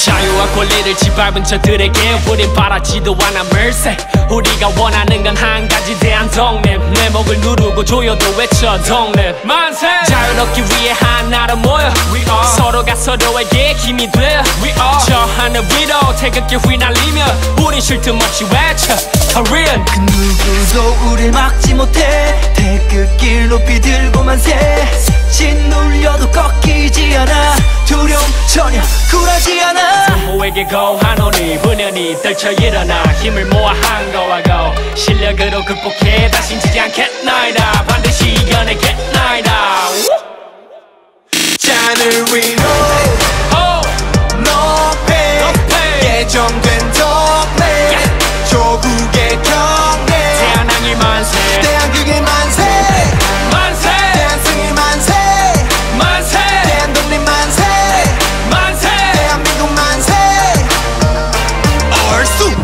자유와 권리를 짓밟은 저들에게 우린 바라지도 않아 mercy. 우리가 원하는 건 한 가지 대한 독립. 내 목을 누르고 조여도 외쳐 독립 만세. 자유를 얻기 위해 하나로 모여 서로가 서로에게 힘이 되어 저 하늘 위로 태극기 휘날리며 우린 쉴 틈 없이 외쳐 Korean. 그 누구도 우릴 막지 못해. 태극기를 높이 들고 만세. 짓눌려도 꺾이지 않아. 두려움 전혀 굴하지 않아. 성부에게 고하노니 분연히 떨쳐 일어나 힘을 모아 한거하고 실력으로 극복해 다신 지지 않겠나이다. 반드시 이겨내겠나이다. 잔을 위로 높이 예정된 동네 조국의 경례. 대한항일 만세. 대한국의 만세. 만세. 대한승일 만세. 만세. 대한독립 만세. 만세. 대한민국 만세. 얼쑤.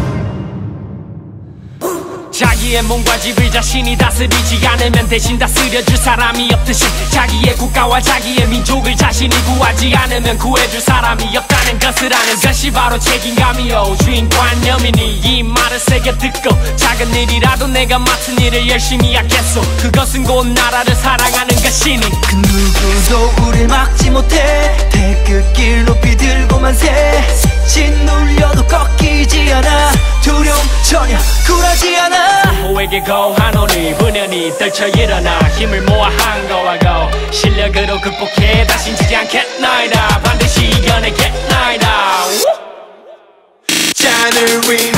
자기의 몸과 집을 자신이 다스리지 않으면 대신 다스려줄 사람이 없듯이 자기의 국가와 자기의 민족을 자신이 구하지 않으면 구해줄 사람이 없다는 것을 아는 것이 바로 책임감이요 주인관념이니 이 말을 새겨 듣고 작은 일이라도 내가 맡은 일을 열심히 하겠소. 그것은 곧 나라를 사랑하는 것이니 그 누구도 우릴 막지 못해. 태극기를 높이 들고 만세. 짓눌려도 꺾이지 않아. 두려움 전혀 굴하지 않아. 성부에게 고하노니 분연히 떨쳐 일어나 힘을 모아 한거하고 실력으로 극복해 다신 지지 않겠나이다. 반드시 이겨내겠나이다. 잔을 위로